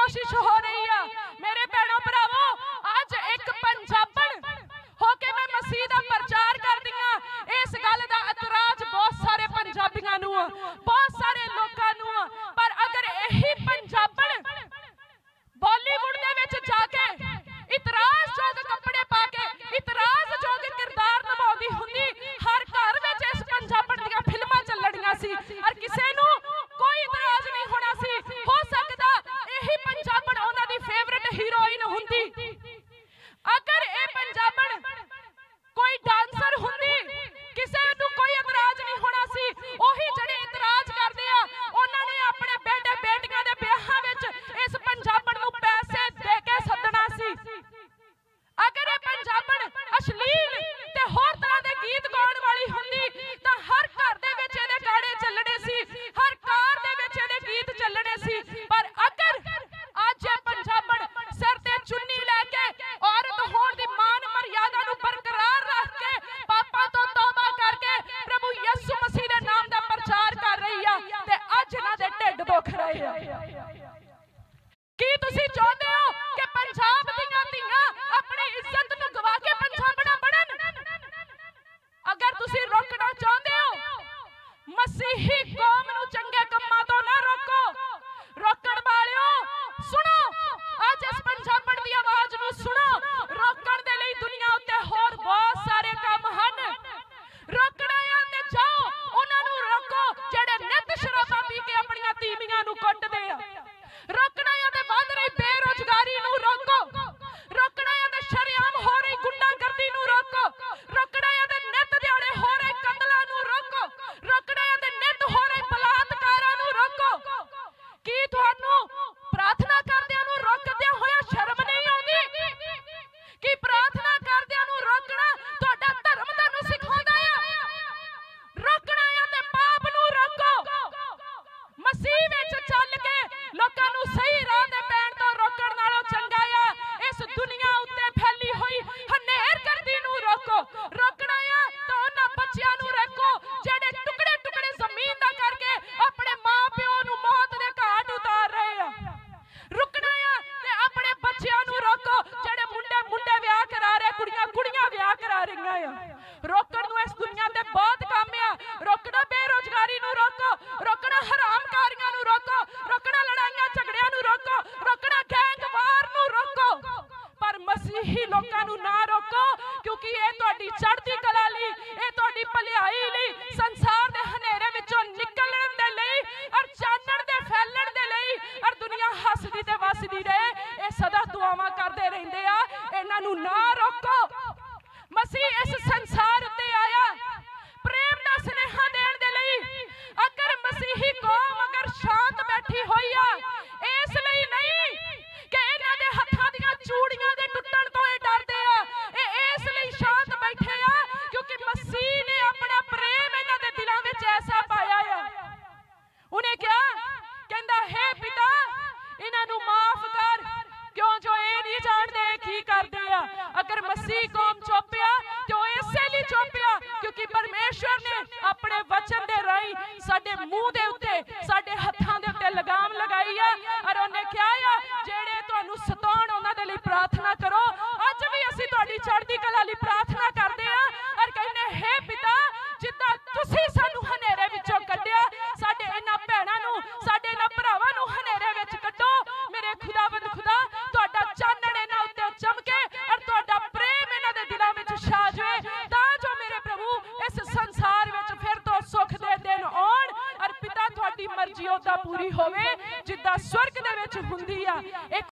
कोशिश हो रही है। मेरे भैनों भरावो, अज एक पंजाबन होके मैं मसीह दा प्रचार कर दी हां। इस गल दा इतराज बहुत सारे पंजाबियां नूं आ, बहुत सारे लोकां नूं आ, पर अगर यही पंजाबन बॉलीवुड दे विच जाके इतराजयोग कपड़े पा के इतराजयोग किरदार निभाउंदी हुंदी, हर घर विच इस पंजाबन दीयां फिल्मां चलणीआं सी और किसे नूं कोई इतराज नहीं होना सी। हो सकदा यही पंजाबन उन्हां दी फेवरेट हीरोइन हुंदी। अगर ये पंजाबन कोई डांसर हुंदी, किसे नूं कोई इतराज नहीं होना सी। ओही जिहड़े इतराज करदे आ, उन्हां ने अपने बेटे बेटियां दे ब्याहां विच इस पंजाबन नूं पैसे दे के सदना सी। अगर ये पंजाबन अश्लील ते होर तरह दे गीत गाउण वाली हुंदी तां हर घर दे विच इहदे गाने चलणे सी, हर कार दे विच इहदे गीत चलणे सी। पर अगर अज ये पंजाबन सिर ते चुन्नी लैके औरत होण दी मान मर्यादा नूं बरकरार रख के पापां तो तौबा करके प्रभु यीशु मसीह दे नाम दा प्रचार कर रही आ ते अज इन्हां दे ढिड दुख रहे आ। की तुसी चाहते हो कि पंजाब दीयां धीआं अपनी इज्जत नूं गवा के पंजाबना बनन? अगर तुसी रोकना चाहते हो, मसीही कौम नूं चंगे कम्मां तो ना रोको। रोकण वालिओ सुनो, अज इस पंजाबन दी आवाज नूं सुनो। रोकण दे लई दुनिया उत्ते होर बहुत सारे काम हन। रोकना है ते जाओ उन्हां नूं रोको जिहड़े नित शराबां पी के अपणीआं तीवीआं नूं कुੱਟਦੇ आ। रोकना है ते वध रही बेरोजगारी नूं रोको। रोकना है ते शरेआम हो रही गुंडागर्दी नूं रोको। रोकना है ते नित दिहाड़े हो रहे कतलां नूं रोको। रोकना है ते नित हो रहे बलात्कारां नूं रोको। की तुहानूं प्रार्थना करदिआं नूं रोकदिआं होइआं शर्म नहीं आउंदी? की प्रार्थना करदिआं नूं रोकना तुहाडा धर्म तुहानूं सिखाउंदा है? रोकना है ते पाप नूं रोको। मसीह विच चल के लोकां नूं सही राह ते पैण तो रोकण नालों चंगा आ इस दुनिया उत्ते फैली होई हनेर गर्दी नूं रोको। रोकना है तां उन्हां बच्चिआं नूं रोको जिहड़े टुकड़े टुकड़े ज़मीन दा करके अपने मां प्यो नूं मौत दे घाट उतार रहे आ। रुकना है ते अपने बच्चिआं नूं रोको जिहड़े मुंडे मुंडे विआह करा रहे, कुड़ियां कुड़ियां विआह करा रहीआं आ। रोकण नूं इस दुनिया ते बहुत काम आ। रोकना बेरोजगारी नूं रोको। रोकना हरामकारियां नूं रोको। रोकना लड़ाइयां झगड़ियां नूं रोको। रोकना गैंगवार नूं रोको। पर मसीही लोकां नूं ना रोको, क्योंकि ये तुहाडी चढ़दी कला लई, ये तुहाडी भलाई लई, संसार दे हनेरे विचों निकलण दे लई और चानण दे फैलण दे लई और दुनिया हसदी ते वसदी रहे, ये सदा दुआवां करदे रहिंदे आ। इन्हां नूं ना रोको। मसीह इस संसार उत्ते आया प्रेम दा स्नेहा देण दे लई। अगर मसीही कौम अगर शांत बैठी होई आ, इस लई नहीं कि इन्हां दे हत्थां दीयां चूड़ियां दे टुੱਟਣ तो ये डरदे आ, इस लई शांत बैठे आ क्योंकि मसीह ने अपना प्रेम इन्हां दे दिलां विच ऐसा पाया आ। उन्हें क्या कहंदा, हे पिता इन्हां नूं माफ कर, क्यों जो ये नहीं जानदे की करदे आ। अगर मसीह कौम चुप्पिया तो इसे लिए चुप्पिया क्योंकि परमेश्वर ने अपने वचन दे राही साडे मुंह दे उत्ते साडे हत्थां दे उत्ते लगाम लगाई है और उन्हें क्या आ जेड़े तुहानूं सताउण उन्हां दे लई प्रार्थना करो। अज भी असीं तुहाडी चढ़दी कला लई प्रार्थना करदे आ और कहने, हे पिता जिद्दां तुसीं सानूं हनेरे विचों कढिआ, साडे इन्हां भैणां नूं साडे इन्हां भरावां नूं हनेरे विच कढो। मेरे खुदावंद खुदा तुहाडा चानण इन्हां उत्ते चमके और तुहाडा प्रेम इन्हां दे दिलां विच छा जाए तां जो मेरे प्रभु इस संसार विच फिर तो सुख दे दिन आउण और पिता तुहाडी मर्जी उदां पूरी होवे जिद्दां स्वर्ग दे विच हुंदी आ।